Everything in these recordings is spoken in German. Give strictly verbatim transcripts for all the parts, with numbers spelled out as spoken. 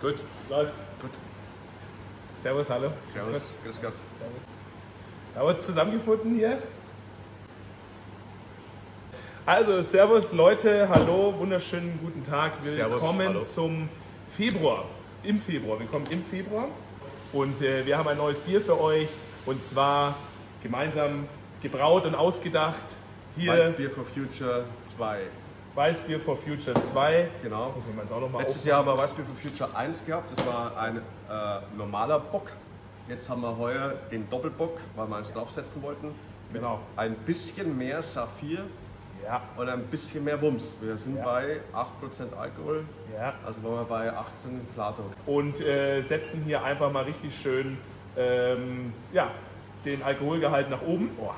Gut. Läuft. Gut. Servus, hallo. Servus. Grüß Gott. Servus. Da haben wir uns zusammengefunden hier. Also, Servus Leute, hallo, wunderschönen guten Tag. Servus, Willkommen hallo. zum Februar. Im Februar. Willkommen im Februar. Und äh, wir haben ein neues Bier für euch. Und zwar gemeinsam gebraut und ausgedacht. Hier Weißbier for Future zwei. Weißbier for Future zwei. Genau. Muss ich mal auch noch mal Letztes Jahr haben wir Weißbier for Future eins gehabt. Das war ein äh, normaler Bock. Jetzt haben wir heuer den Doppelbock, weil wir eins draufsetzen wollten. Mit Genau. ein bisschen mehr Saphir Ja. und ein bisschen mehr Wumms. Wir sind Ja. bei acht Prozent Alkohol, Ja. also waren wir bei achtzehn Plato. Und äh, setzen hier einfach mal richtig schön ähm, ja, den Alkoholgehalt nach oben. Boah.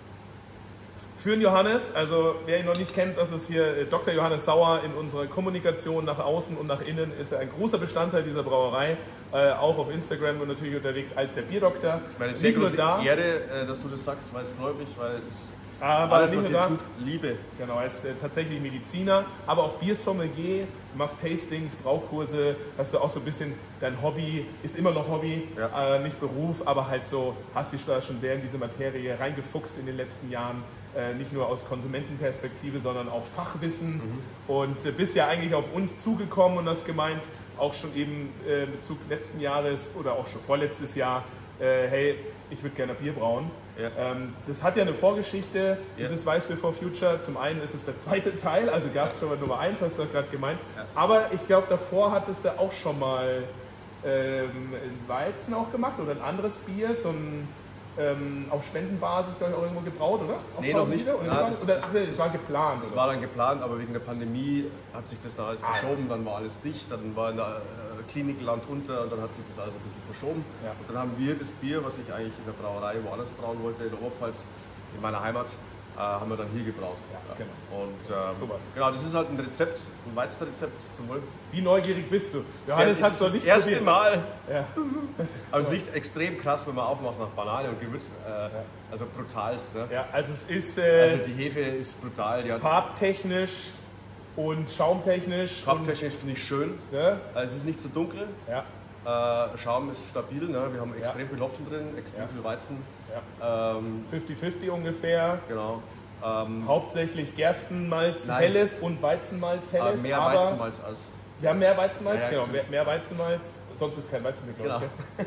Für den Johannes, also wer ihn noch nicht kennt, das ist hier äh, Doktor Johannes Sauer in unserer Kommunikation nach außen und nach innen, ist er ein großer Bestandteil dieser Brauerei, äh, auch auf Instagram und natürlich unterwegs als der Bierdoktor. Ich meine, sehr Nicht nur große da, Ehre, äh, dass du das sagst, weil es freut mich, weil ich aber alles, nicht was nur ihr da. tut, liebe. Genau, er ist äh, tatsächlich Mediziner, aber auch Biersommelier, macht Tastings, Braukurse, hast du auch so ein bisschen, dein Hobby, ist immer noch Hobby, Ja. äh, nicht Beruf, aber halt so, hast dich da schon sehr in diese Materie reingefuchst in den letzten Jahren, äh, nicht nur aus Konsumentenperspektive, sondern auch Fachwissen Mhm. und äh, bist ja eigentlich auf uns zugekommen und hast gemeint, auch schon eben äh, im Bezug letzten Jahres oder auch schon vorletztes Jahr, äh, hey, ich würde gerne Bier brauen. Ja. Ähm, das hat ja eine Vorgeschichte, Ja. dieses Weiß Before Future. Zum einen ist es der zweite Teil, also gab es schon mal Nummer eins, hast du gerade gemeint. Ja. Aber ich glaube, davor hattest du auch schon mal ähm, Weizen auch gemacht oder ein anderes Bier, so ein ähm, auf Spendenbasis, glaube ich, auch irgendwo gebraut, oder? Auf Nee, noch nicht. Oder, Ja, das, das- oder nee, das war geplant. Das oder? war dann geplant, aber wegen der Pandemie hat sich das dann alles Ah, verschoben, dann war alles dicht, dann war in der äh, Klinik Land unter und dann hat sich das alles ein bisschen verschoben. Ja. Und dann haben wir das Bier, was ich eigentlich in der Brauerei woanders brauen wollte, in der Oberpfalz, in meiner Heimat, äh, haben wir dann hier gebraut. Ja, genau. Und ähm, Sowas. genau, das ist halt ein Rezept, ein Weizenrezept zum Wohl. Wie neugierig bist du? Johannes Das hat ist es noch das nicht erste probiert. Mal. Ja. Das ist Aber es so. riecht extrem krass, wenn man aufmacht nach Banane und Gewürz. Äh, Also brutalst. Ne? Ja, also es ist äh, Also die Hefe ist brutal. Die hat farbtechnisch und schaumtechnisch. farbtechnisch finde ich schön. Und, ne? Also es ist nicht so dunkel. Ja, Äh, Schaum ist stabil, ne? Wir haben extrem Ja. viel Hopfen drin, extrem Ja. viel Weizen. ja. Ähm, fünfzig fünfzig ungefähr. genau. Ähm, Hauptsächlich Gerstenmalz Nein. helles und Weizenmalz äh, helles. mehr aber Weizenmalz als. wir haben mehr Weizenmalz, Ja, ja, genau, mehr, natürlich. mehr Weizenmalz. Sonst ist kein Weizen mehr, glaube Genau.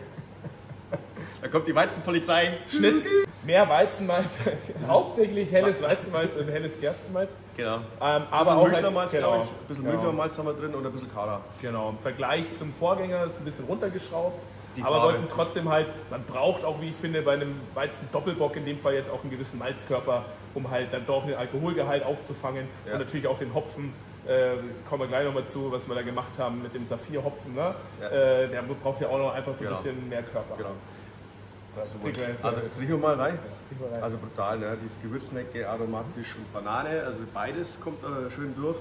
Da kommt die Weizenpolizei. ich. Schnitt. Mehr Weizenmalz, hauptsächlich helles Weizenmalz und helles Gerstenmalz. Genau. Ähm, Ein aber bisschen auch Milchnermalz, genau, glaube ich. Ein bisschen genau. Milchnermalz haben wir drin und ein bisschen Kara. Genau, im Vergleich zum Vorgänger ist ein bisschen runtergeschraubt. Die aber Farbe. wollten trotzdem halt, man braucht auch, wie ich finde, bei einem Weizen-Doppelbock in dem Fall jetzt auch einen gewissen Malzkörper, um halt dann doch den Alkoholgehalt aufzufangen Ja. und natürlich auch den Hopfen. Äh, kommen wir gleich nochmal zu, was wir da gemacht haben mit dem Saphir-Hopfen. Ne? Ja. Äh, der braucht ja auch noch einfach so ein Genau. bisschen mehr Körper. Genau. Das trinken wir jetzt, Also jetzt riechen wir mal rein. trinken wir rein. Also brutal, ne? Dieses Gewürznecke, aromatisch und Banane, also beides kommt äh, schön durch.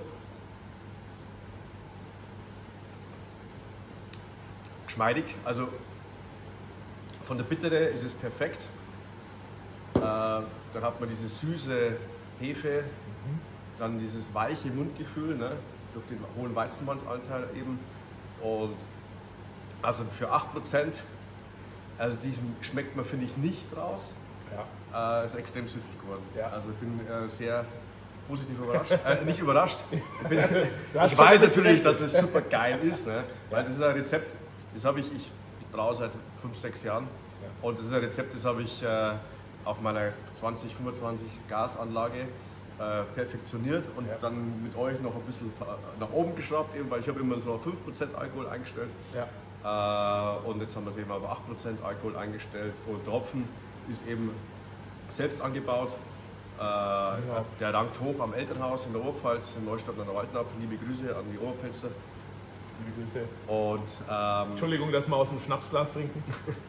Geschmeidig, also von der Bittere ist es perfekt. Äh, dann hat man diese süße Hefe, dann dieses weiche Mundgefühl, ne? Durch den hohen Weizenmalzanteil eben. Und also für acht Prozent, also die schmeckt man, finde ich, nicht raus. ja. Äh, ist extrem süffig geworden. Ja. Also ich bin äh, sehr positiv überrascht. Äh, nicht überrascht. Ich, bin, Du hast ich schon weiß damit natürlich, gerechnet. dass es super geil ist. Ne? Weil das ist ein Rezept, das habe ich, ich, ich braue seit fünf, sechs Jahren. Ja. Und das ist ein Rezept, das habe ich äh, auf meiner zwanzig, fünfundzwanzig Gasanlage äh, perfektioniert und Ja. dann mit euch noch ein bisschen äh, nach oben geschraubt, eben, weil ich habe immer so auf fünf Prozent Alkohol eingestellt. Ja. Äh, und jetzt haben wir es eben auf acht Prozent Alkohol eingestellt und der Hopfen ist eben selbst angebaut. Äh, Der rankt hoch am Elternhaus in der Oberpfalz, in Neustadt an der Waldnab. Liebe Grüße an die Oberpfälzer. Liebe Grüße. Und, ähm, Entschuldigung, dass wir aus dem Schnapsglas trinken.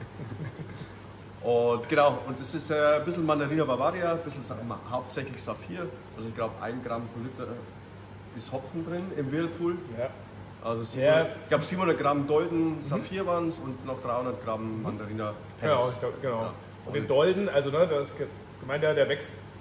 und genau, und das ist äh, ein bisschen Mandarina Bavaria, ein bisschen Sa- hauptsächlich Saphir. Also ich glaube ein Gramm pro Liter ist Hopfen drin im Whirlpool. Ja. Also Ja. siebenhundert, ich glaube siebenhundert Gramm Dolden Saphir waren es und noch dreihundert Gramm Mandarina Genau, Pellets. ich glaub, genau. Ja. Und den Dolden, also ne, das gemeint ja, der wächst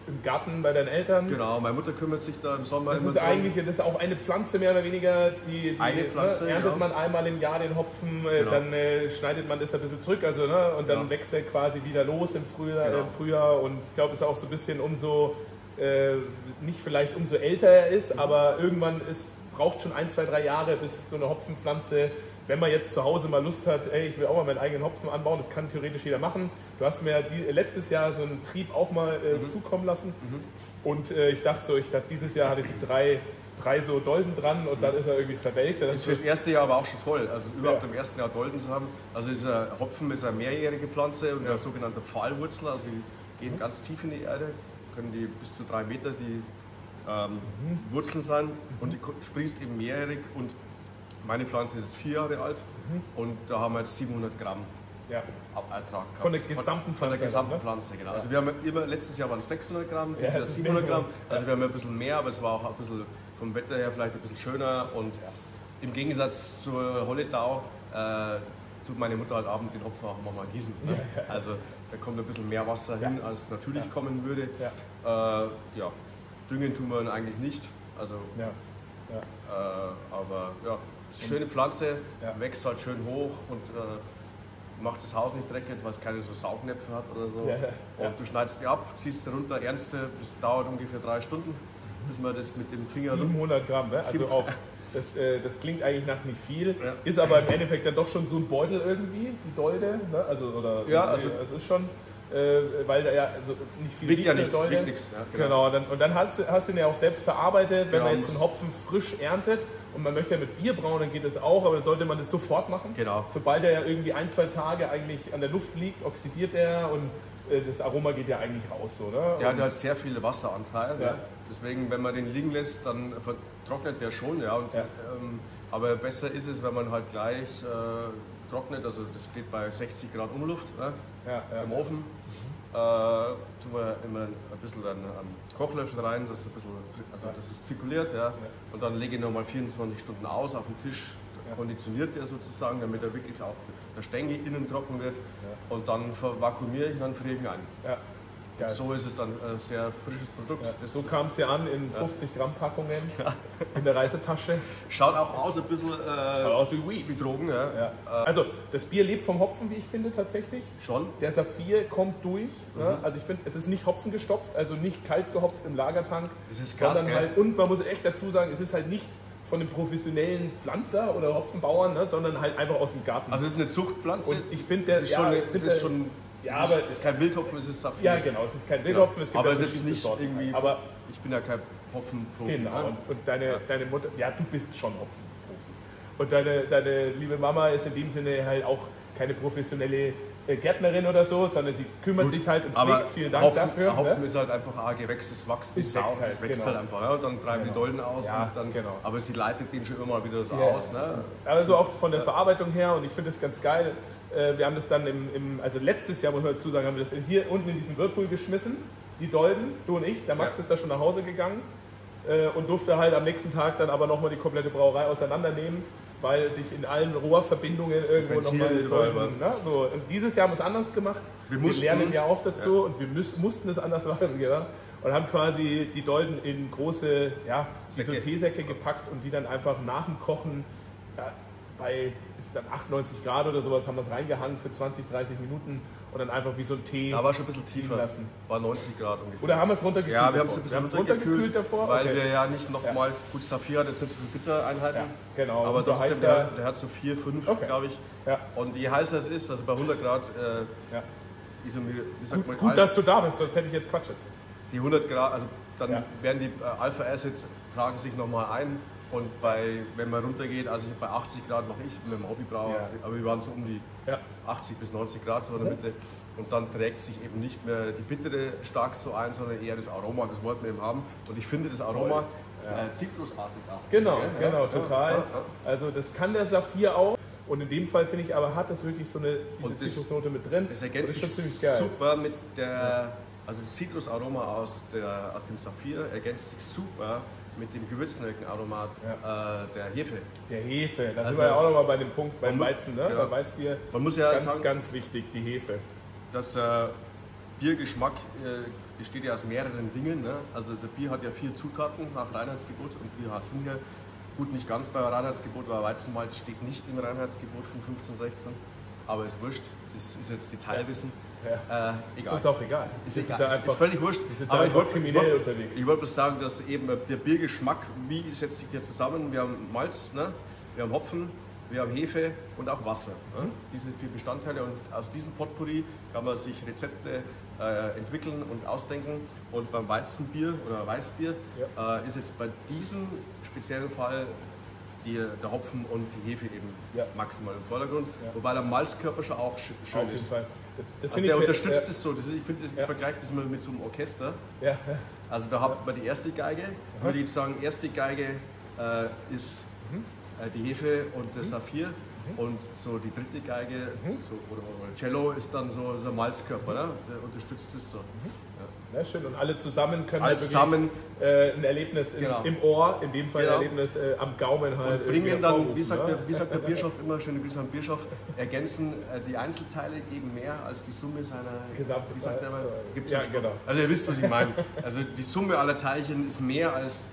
im Garten bei deinen Eltern. Genau, meine Mutter kümmert sich da im Sommer Das immer ist drum. eigentlich das ist auch eine Pflanze mehr oder weniger, die, die Eine Pflanze, ne, erntet ja. man einmal im Jahr den Hopfen, äh, Genau. dann äh, schneidet man das ein bisschen zurück, also ne, und dann Ja. wächst er quasi wieder los im Frühjahr, Genau. äh, im Frühjahr und ich glaube, es ist auch so ein bisschen umso, äh, nicht vielleicht umso älter er ist, Mhm. aber irgendwann ist, braucht schon ein, zwei, drei Jahre, bis so eine Hopfenpflanze, wenn man jetzt zu Hause mal Lust hat, ey, ich will auch mal meinen eigenen Hopfen anbauen, das kann theoretisch jeder machen. Du hast mir die, letztes Jahr so einen Trieb auch mal äh, Mhm. zukommen lassen. Mhm. Und äh, ich dachte so, ich dachte, dieses Jahr hatte ich so drei, drei so Dolden dran und dann ist er irgendwie verwelkt. Dann Ist für das erste Jahr aber auch schon voll. Also überhaupt Ja. im ersten Jahr Dolden zu haben. Also dieser Hopfen ist eine mehrjährige Pflanze und Ja. eine sogenannte Pfahlwurzel. Also die gehen ganz tief in die Erde, können die bis zu drei Meter die ähm, Wurzeln sein und die ko- sprießt eben mehrjährig und meine Pflanze ist jetzt vier Jahre alt und da haben wir jetzt siebenhundert Gramm ja. Ab- Ertrag gehabt. Von der gesamten Von der Pflanze, gesamten ne? Pflanze, genau. Ja. Also wir haben immer, letztes Jahr waren es sechshundert Gramm, Ja, dieses Jahr das ist siebenhundert mega. Gramm. Also Ja. wir haben ein bisschen mehr, aber es war auch ein bisschen vom Wetter her vielleicht ein bisschen schöner und im Gegensatz zur Holledau äh, tut meine Mutter halt abends den Hopfen auch immer mal gießen. Ne? Also da kommt ein bisschen mehr Wasser hin, Ja. als natürlich Ja. kommen würde. Ja. Äh, ja, düngen tun wir ihn eigentlich nicht. Also, Ja. Ja. äh, aber ja, ist eine schöne Pflanze, Ja. wächst halt schön hoch und äh, macht das Haus nicht dreckig, weil es keine so Saugnäpfe hat oder so. Ja, ja, ja. Und du schneidest die ab, ziehst sie runter, ernst sie, das dauert ungefähr drei Stunden, bis man das mit dem Finger rum. siebenhundert Gramm, ne? Also Sieben- auch, das, äh, das klingt eigentlich nach nicht viel, Ja. ist aber im Endeffekt dann doch schon so ein Beutel irgendwie, die Dolde, ne? Also, oder, Ja, also- es ist schon, äh, weil da ja, also es ist nicht viel Wiegt ja Rieze, nichts, Dolde. wiegt nichts. Ja, Genau, dann, und dann hast, du- hast du ihn ja auch selbst verarbeitet. Wenn Genau, man jetzt muss- einen Hopfen frisch erntet und man möchte ja mit Bier brauen, dann geht das auch, aber dann sollte man das sofort machen. Genau. Sobald er ja irgendwie ein, zwei Tage eigentlich an der Luft liegt, oxidiert er und äh, das Aroma geht ja eigentlich raus. So, ne? Der hat Und- halt sehr viel Wasseranteil. Ja. Ne? Deswegen, wenn man den liegen lässt, dann trocknet der schon. Ja, und, Ja. ähm, aber besser ist es, wenn man halt gleich äh, trocknet. Also das geht bei sechzig Grad Umluft ne? ja, ja. im Ofen. Äh, tun wir immer ein bisschen dann einen Kochlöffel rein, dass es, ein bisschen, also dass es zirkuliert. Ja? Und dann lege ich nochmal vierundzwanzig Stunden aus auf den Tisch. Ja. Konditioniert er sozusagen, damit er wirklich auch der Stängel innen trocken wird. Und dann vervakuumiere ich, dann friere ich ihn ein. Ja. Geil. So ist es dann ein sehr frisches Produkt. Ja, Das so kam es ja an in fünfzig Gramm Packungen in der Reisetasche. schaut auch aus ein bisschen Schaut äh, aus wie Weed. wie Drogen. Ja. Ja. Also das Bier lebt vom Hopfen, wie ich finde tatsächlich. Schon. Der Saphir kommt durch. Mhm. Ne? Also ich finde, es ist nicht Hopfen gestopft, also nicht kalt gehopft im Lagertank. Das ist krass, sondern gell? halt, und man muss echt dazu sagen, es ist halt nicht von einem professionellen Pflanzer oder Hopfenbauern, ne? sondern halt einfach aus dem Garten. Also es ist eine Zuchtpflanze. und ich finde, der es ist ja, schon, ich es finde, ist schon ja, es aber ist, ist kein Wildhopfen, es ist Saphir. ja genau, es ist kein Wildhopfen, es gibt aber ja es ist verschiedenste nicht Sorten. irgendwie. Aber ich bin ja kein Hopfenprofi. genau, Ne? und, und deine, deine Mutter, ja, du bist schon Hopfenprofi. Und deine, deine liebe Mama ist in dem Sinne halt auch keine professionelle äh, Gärtnerin oder so, sondern sie kümmert Gut, sich halt und aber pflegt. Vielen Dank Hopfen, dafür. Hopfen Ne? ist halt einfach ein Gewächs, das wächst wie Es Sau, wächst halt, das wächst genau. halt einfach. Ne? Und dann treiben Genau. die Dolden aus. Ja, und dann, genau. Aber sie leitet den schon immer mal wieder so Ja, aus. Ne? Also auch von der Verarbeitung her und ich finde das ganz geil. Äh, Wir haben das dann im, im, also letztes Jahr, muss man dazu sagen, haben wir das hier unten in diesen Whirlpool geschmissen, die Dolden, du und ich. Der Max Ja. ist da schon nach Hause gegangen äh, und durfte halt am nächsten Tag dann aber nochmal die komplette Brauerei auseinandernehmen, weil sich in allen Rohrverbindungen irgendwo Ventilen nochmal überall Dolden, ne? So, und dieses Jahr haben wir es anders gemacht. Wir Wir, mussten- lernen ja auch dazu und wir müssen, mussten es anders machen, ja? Und haben quasi die Dolden in große, ja, wie so Säcke. Teesäcke gepackt und die dann einfach nach dem Kochen ja, bei ist dann achtundneunzig Grad oder sowas haben wir es reingehangen für zwanzig, dreißig Minuten und dann einfach wie so ein Tee. Da war schon ein bisschen ziehen tiefer. lassen. War neunzig Grad ungefähr. Oder haben wir es runtergekühlt? Ja, wir haben davor? es ein bisschen Wir haben es runtergekühlt davor, weil okay. wir ja nicht nochmal, gut, Saphir hat jetzt nicht so viele Bittereinheiten, Ja, genau. aber Umso trotzdem, heißer- der, der hat so vier, fünf, Okay. glaube ich. Ja, Und je heißer es ist, also bei hundert Grad, äh, ja. wie, so, wie sagt man, Gut, Al- dass du da bist, sonst hätte ich jetzt Quatsch jetzt. die hundert Grad, also dann Ja. werden die äh, Alpha-Acids, tragen sich nochmal ein. Und bei, wenn man runtergeht, also ich, bei achtzig Grad mache ich mit dem Hobbybrauer, Ja. aber wir waren so um die Ja. achtzig bis neunzig Grad so in der Mitte. Und dann trägt sich eben nicht mehr die Bittere stark so ein, sondern eher das Aroma, das wollten wir eben haben. Und ich finde das Aroma Ja. äh, zitrusartig auch. Genau, Ja, genau, ja, total. ja, ja. Also das kann der Saphir auch. Und in dem Fall finde ich aber, hat es wirklich so eine diese Und das- Zitrusnote mit drin. Das ergänzt Und das sich ist schon ziemlich geil. super mit der, also das Zitrusaroma aus, der, aus dem Saphir ergänzt sich super mit dem Gewürznelkenaromat äh, der Hefe. Der Hefe, da Also- sind wir ja auch nochmal bei dem Punkt beim Man mu- Weizen, ne? ja. Beim Weißbier. Man muss ja Ganz, sagen, ganz wichtig, die Hefe. das äh, Biergeschmack äh, besteht ja aus mehreren Dingen. Ne? Also der Bier hat ja vier Zutaten nach Reinheitsgebot und wir sind hier gut nicht ganz bei Reinheitsgebot, weil Weizenmalz steht nicht im Reinheitsgebot von fünfzehn, sechzehn. Aber ist wurscht, das ist jetzt Detailwissen. Ja. Äh, egal. Ist uns auch egal. Ist, egal. Da ist, ist völlig wurscht. Wir sind aber da ich kriminell wollt, unterwegs. Ich wollte bloß sagen, dass eben der Biergeschmack, wie setzt sich der zusammen? Wir haben Malz, ne? Wir haben Hopfen, wir haben Hefe und auch Wasser. Ne? Diese vier Bestandteile, und aus diesem Potpourri kann man sich Rezepte äh, entwickeln und ausdenken. Und beim Weizenbier oder Weißbier ja. äh, ist jetzt bei diesem speziellen Fall die, der Hopfen und die Hefe eben ja. maximal im Vordergrund, ja. wobei der Malzkörper schon auch schön ist. Auf jeden Fall. Das, das also der ich unterstützt mit, es so. Das ist, ich finde, ich ja. vergleiche das immer mit so einem Orchester. Ja. Ja. Also da hat man die erste Geige. Ich würde jetzt sagen, erste Geige äh, ist mhm. äh, die Hefe und der mhm. Saphir. Mhm. Und so die dritte Geige mhm. so, oder, oder Cello ist dann so der Malzkörper. Ne? Der unterstützt es so. Mhm. Ja. Ja, schön. Und alle zusammen können alle halt zusammen, äh, ein Erlebnis in, genau. im Ohr, in dem Fall genau. ein Erlebnis äh, am Gaumen halt. Und bringen dann, wie sagt, der, wie sagt der Bierschof immer, schöne Grüße an Bierschof, ergänzen äh, die Einzelteile geben mehr als die Summe seiner Gesamte. Wie sagt der immer? Gibt's ja, genau. Also ihr wisst, was ich meine. Also die Summe aller Teilchen ist mehr als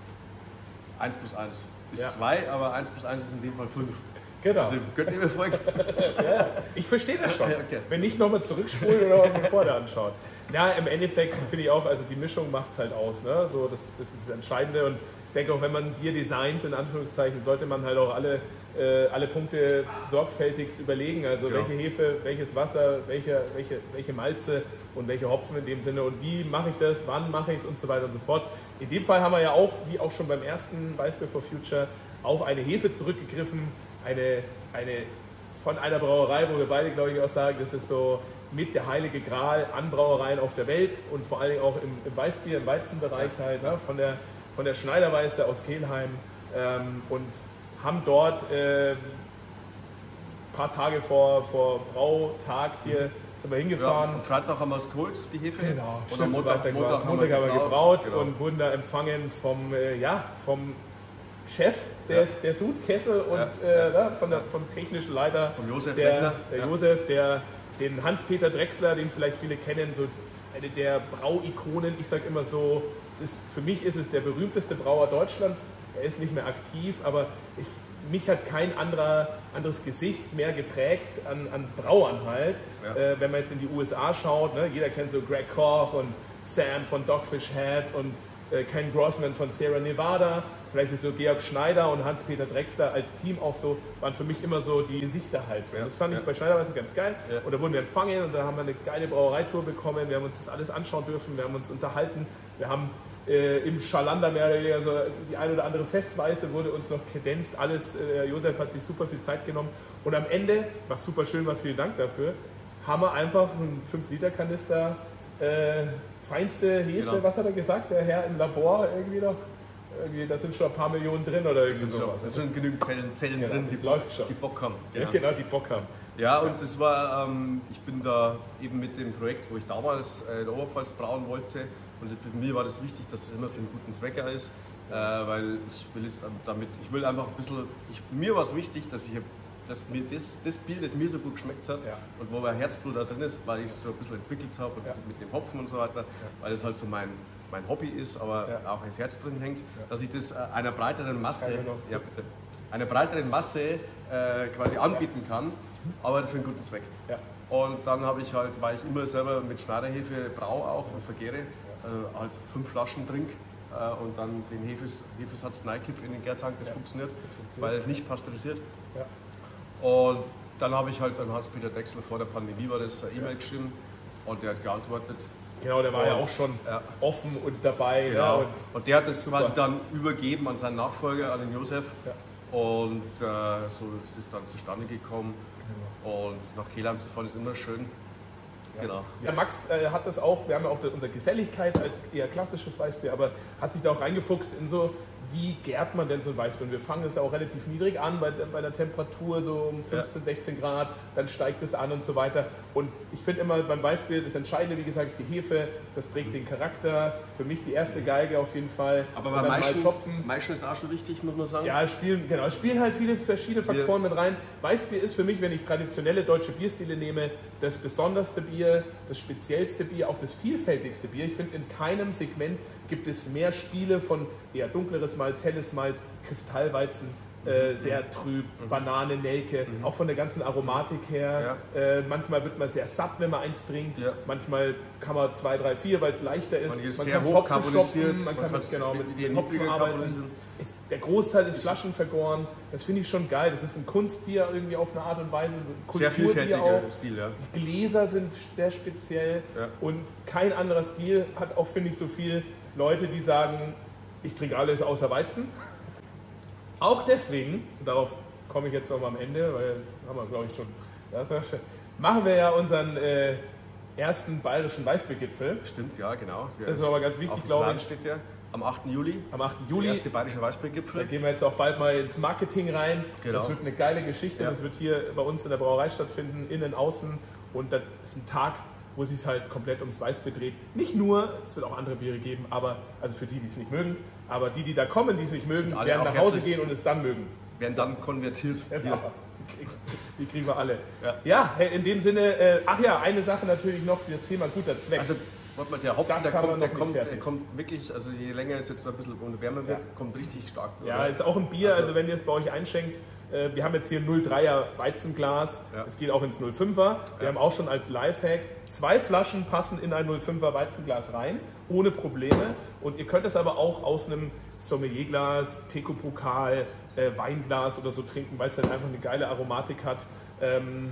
eins plus eins ist ja. zwei, aber eins plus eins ist in dem Fall fünf. Genau. Also könnt ihr mir folgen? Ja, ich verstehe das schon. Okay. Wenn nicht nochmal zurückspulen oder mal von vorne anschauen. Ja, im Endeffekt finde ich auch, also die Mischung macht es halt aus. Ne? So, das, das ist das Entscheidende. Und ich denke auch, wenn man Bier designt, in Anführungszeichen, sollte man halt auch alle, äh, alle Punkte sorgfältigst überlegen. Also genau. welche Hefe, welches Wasser, welche, welche, welche Malze und welche Hopfen in dem Sinne. Und wie mache ich das, wann mache ich es und so weiter und so fort. In dem Fall haben wir ja auch, wie auch schon beim ersten Weißbier for Future, auf eine Hefe zurückgegriffen. Eine, eine von einer Brauerei, wo wir beide, glaube ich, auch sagen, das ist so mit der heilige Gral an Brauereien auf der Welt und vor allen Dingen auch im, im Weißbier, im Weizenbereich halt, ne, von der, von der Schneiderweiße aus Kelheim ähm, und haben dort ein äh, paar Tage vor, vor Brautag hier sind wir hingefahren. Ja, am Freitag haben wir es geholt, die Hefe. Genau, und am Montag, Montag, Montag, Montag haben wir gebraut, gebraut genau. und wurden da empfangen vom, äh, ja, vom Chef der, ja. der Sudkessel und ja. äh, von der, vom technischen Leiter, von Josef, der, der ja. Josef, der den Hans-Peter Drechsler, den vielleicht viele kennen, so eine der Brauikonen. Ich sage immer so, es ist, für mich ist es der berühmteste Brauer Deutschlands. Er ist nicht mehr aktiv, aber ich, mich hat kein anderer, anderes Gesicht mehr geprägt an, an Brauern halt. Ja. Äh, wenn man jetzt in die U S A schaut, ne, jeder kennt so Greg Koch und Sam von Dogfish Head und äh, Ken Grossman von Sierra Nevada. Vielleicht ist so Georg Schneider und Hans-Peter Drechsler als Team auch so, waren für mich immer so die Gesichter halt. Ja, das fand ich ja. bei Schneiderweiße ganz geil. Ja. Und da wurden wir empfangen und da haben wir eine geile Brauereitour bekommen. Wir haben uns das alles anschauen dürfen, wir haben uns unterhalten. Wir haben äh, im Schalander mehr oder weniger so die eine oder andere Festweiße wurde uns noch kredenzt. Alles, äh, Josef hat sich super viel Zeit genommen. Und am Ende, was super schön war, vielen Dank dafür, haben wir einfach einen fünf Liter Kanister äh, feinste Hefe, genau. Was hat er gesagt, der Herr im Labor irgendwie noch? Da sind schon ein paar Millionen drin oder irgendwie sowas. Da sind genügend Zellen, Zellen genau, drin, die, läuft schon. die Bock haben. Genau. Ja, genau, die Bock haben. Ja, und das war, ähm, ich bin da eben mit dem Projekt, wo ich damals äh, in der Oberpfalz brauen wollte. Und für mich war das wichtig, dass es immer für einen guten Zweck ist. Äh, weil ich will jetzt damit, ich will einfach ein bisschen, ich, mir war es wichtig, dass ich dass mir das, das Bier, das mir so gut geschmeckt hat ja. und wo mein Herzblut da drin ist, weil ich es so ein bisschen entwickelt habe und ja. mit dem Hopfen und so weiter, ja. weil das halt so mein mein Hobby ist, aber ja. auch ins Herz drin hängt, ja. dass ich das einer breiteren Masse, ja, bitte, einer breiteren Masse äh, quasi anbieten kann, aber für einen guten Zweck. Ja. Und dann habe ich halt, weil ich immer selber mit Schneiderhefe brau auch und vergehre, äh, halt fünf Flaschen trink äh, und dann den Hefes, Hefesatz reinkipp in den Gärtank, das, ja. funktioniert, das funktioniert, weil es nicht pasteurisiert. Ja. Und dann habe ich halt an Hans-Peter Drechsler vor der Pandemie war das eine E-Mail ja. geschrieben und der hat geantwortet. Genau, der war und, ja auch schon ja. offen und dabei. Genau. Ja, und, und der hat das super. quasi dann übergeben an seinen Nachfolger, an den Josef. Ja. Und äh, so ist es dann zustande gekommen. Genau. Und nach Kelheim zu fahren ist immer schön. Ja. Genau. Ja, Max äh, hat das auch, wir haben ja auch unsere Geselligkeit als eher klassisches Weißbier, aber hat sich da auch reingefuchst in so, wie gärt man denn so ein Weißbier? Wir fangen es ja auch relativ niedrig an, bei, bei der Temperatur so um fünfzehn, sechzehn Grad, dann steigt es an und so weiter. Und ich finde immer beim Weißbier, das Entscheidende, wie gesagt, ist die Hefe, das prägt den Charakter. Für mich die erste Geige auf jeden Fall. Aber bei Maischen, Maischen ist auch schon wichtig, muss man sagen. Ja, es spielen, genau, es spielen halt viele verschiedene Faktoren ja. mit rein. Weißbier ist für mich, wenn ich traditionelle deutsche Bierstile nehme, das besonderste Bier, das speziellste Bier, auch das vielfältigste Bier. Ich finde, in keinem Segment gibt es mehr Spiele von eher dunkleres Malz, helles Malz, Kristallweizen, äh, sehr trüb, mhm. Banane, Nelke, mhm. auch von der ganzen Aromatik her. Ja. Äh, manchmal wird man sehr satt, wenn man eins trinkt. Ja. Manchmal kann man zwei, drei, vier, weil es leichter ist. Man, ist man sehr kann Hopfen stopfen, man kann mit, genau, mit, mit Hopfen arbeiten. Ist, der Großteil ist Flaschen vergoren. Das finde ich schon geil. Das ist ein Kunstbier irgendwie auf eine Art und Weise. Ein sehr vielfältiger auch. Stil, ja. Die Gläser sind sehr speziell ja. und kein anderer Stil hat auch, finde ich, so viel Leute, die sagen, ich trinke alles außer Weizen. Auch deswegen, und darauf komme ich jetzt noch mal am Ende, weil jetzt haben wir, glaube ich, schon, das machen wir ja unseren äh, ersten bayerischen Weißbiergipfel. Stimmt, ja, genau. Das ist aber ganz wichtig, glaube ich. Steht der am achten Juli. Am achten Juli. Der erste bayerische Weißbiergipfel. Da gehen wir jetzt auch bald mal ins Marketing rein. Genau. Das wird eine geile Geschichte. Ja. Das wird hier bei uns in der Brauerei stattfinden, innen, außen. Und das ist ein Tag, wo es sich halt komplett ums Weißbier dreht. Nicht nur, es wird auch andere Biere geben, aber also für die, die es nicht mögen, aber die, die da kommen, die es nicht mögen, werden nach Hause gehen und es dann mögen. Werden dann konvertiert. Ja, die, kriegen, die kriegen wir alle. Ja, ja in dem Sinne, äh, ach ja, eine Sache natürlich noch, das Thema guter Zweck. Also, warte mal, der Hopfen, der kommt, der, kommt, der kommt wirklich, also je länger es jetzt ein bisschen wärmer wird, ja. kommt richtig stark. Ja, oder? Ist auch ein Bier, also, also wenn ihr es bei euch einschenkt, äh, wir haben jetzt hier ein null Komma dreier Weizenglas, ja. das geht auch ins null Komma fünfer. Wir ja. haben auch schon als Lifehack, zwei Flaschen passen in ein null Komma fünfer Weizenglas rein, ohne Probleme. Und ihr könnt es aber auch aus einem Sommelierglas, Teco-Pokal, äh, Weinglas oder so trinken, weil es halt einfach eine geile Aromatik hat. Ähm,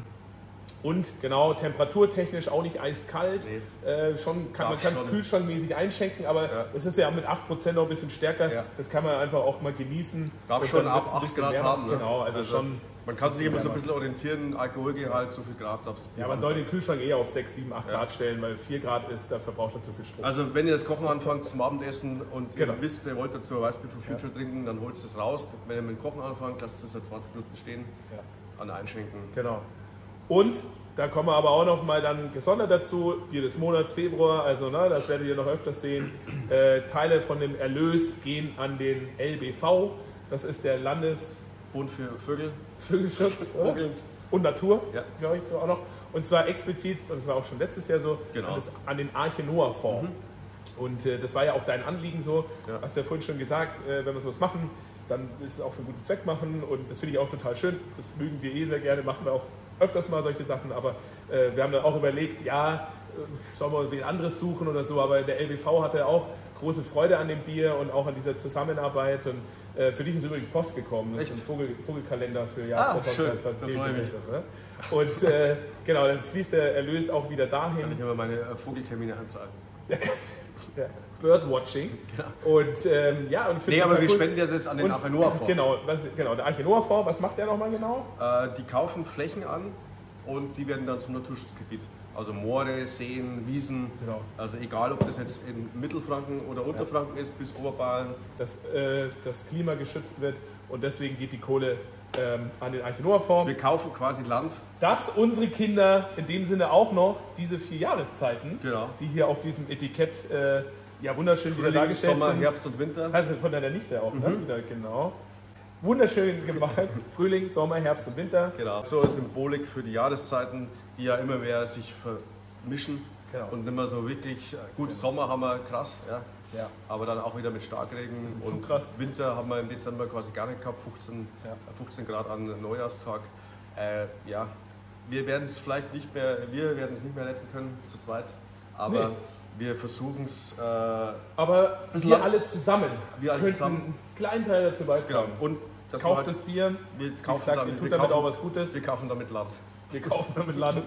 Und genau, temperaturtechnisch auch nicht eiskalt. Nee. Äh, schon kann, man kann es kühlschrankmäßig einschenken, aber ja. es ist ja mit acht Prozent noch ein bisschen stärker. Ja. Das kann man einfach auch mal genießen. Darf schon ab acht Grad wärmer haben. Ne? Genau, also, also schon. Man kann sich immer so ein bisschen orientieren, Alkoholgehalt, so viel Grad. Ja, man soll den Kühlschrank eher auf sechs, sieben, acht ja. Grad stellen, weil vier Grad ist, da verbraucht er zu viel Strom. Also wenn ihr das Kochen anfangt zum Abendessen und genau. ihr wisst, ihr wollt dazu Weißbier for Future ja. trinken, dann holt es raus. Wenn ihr mit dem Kochen anfangt, lasst es da zwanzig Minuten stehen, ja. an Einschenken. Genau. Und da kommen wir aber auch noch mal dann gesondert dazu, Bier des Monats Februar, also ne, das werdet ihr noch öfters sehen. Äh, Teile von dem Erlös gehen an den L B V, das ist der Landesbund für Vögel. Vögelschutz Vögel. und Natur, ja. glaube ich auch noch. Und zwar explizit, und das war auch schon letztes Jahr so, genau. an, das, an den Arche Noah Fonds. Mhm. Und äh, das war ja auch dein Anliegen so, ja. hast du ja vorhin schon gesagt, äh, wenn wir sowas machen, dann ist es auch für einen guten Zweck machen und das finde ich auch total schön, das mögen wir eh sehr gerne, machen wir auch öfters mal solche Sachen, aber äh, wir haben dann auch überlegt, ja, äh, sollen wir wen anderes suchen oder so, aber der L B V hatte auch große Freude an dem Bier und auch an dieser Zusammenarbeit und äh, für dich ist übrigens Post gekommen, das Echt? ist ein Vogel, Vogelkalender für Jahr ah, zweitausendzweiundzwanzig. Ne? Und äh, genau, dann fließt der Erlös auch wieder dahin. Kann ich immer meine äh, Vogeltermine anfragen. Ja, ja. Birdwatching. Genau. Und ähm, ja, und ich finde. Nee, aber wir cool. spenden das jetzt an den Arche Noah Fonds. Genau, was, genau, der Arche Noah Fonds, was macht der nochmal genau? Äh, die kaufen Flächen an und die werden dann zum Naturschutzgebiet. Also Moore, Seen, Wiesen. Genau. Also egal, ob das jetzt in Mittelfranken oder Unterfranken ja. ist, bis Oberbayern. Dass äh, das Klima geschützt wird und deswegen geht die Kohle ähm, an den Arche Noah Fonds. Wir kaufen quasi Land. Dass unsere Kinder in dem Sinne auch noch diese vier Jahreszeiten, genau. die hier auf diesem Etikett äh, ja, wunderschön Frühling, wieder dargestellt Sommer, sind. Herbst und Winter. Also von deiner Nichte auch, mhm. ne? Wieder, genau. Wunderschön gemacht. Frühling, Sommer, Herbst und Winter. Genau. So eine Symbolik für die Jahreszeiten, die ja immer mehr sich vermischen. Genau. Und nicht mehr so wirklich, gut, genau. Sommer haben wir krass, ja. Ja. Aber dann auch wieder mit Starkregen. Und krass. Winter haben wir im Dezember quasi gar nicht gehabt, fünfzehn, ja. fünfzehn Grad an Neujahrstag. Äh, ja, wir werden es vielleicht nicht mehr, wir werden es nicht mehr retten können zu zweit. Aber nee. Wir versuchen es. Äh, Aber wir alle zusammen wir alle könnten zusammen. einen kleinen Teil dazu beitragen. Genau. Und das kauft halt, das Bier. Wir kaufen gesagt, damit, ihr tut wir damit kaufen, auch was Gutes. Wir kaufen damit Land. Wir kaufen damit Land.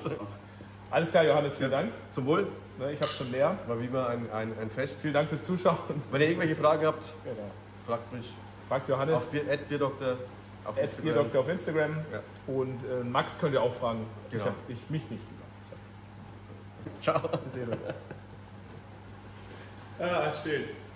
Alles klar, Johannes, vielen ja. Dank. Zum Wohl. Ne, ich habe schon leer. War wie immer ein, ein, ein Fest. Vielen Dank fürs Zuschauen. Wenn ihr irgendwelche Fragen habt, genau. fragt mich. Fragt Johannes. Auf Bierdoktor auf Instagram. Bierdoktor auf Instagram. Ja. Und äh, Max könnt ihr auch fragen. Genau. Ich, hab, ich mich nicht. Ciao. Wir sehen uns. Ah, schön.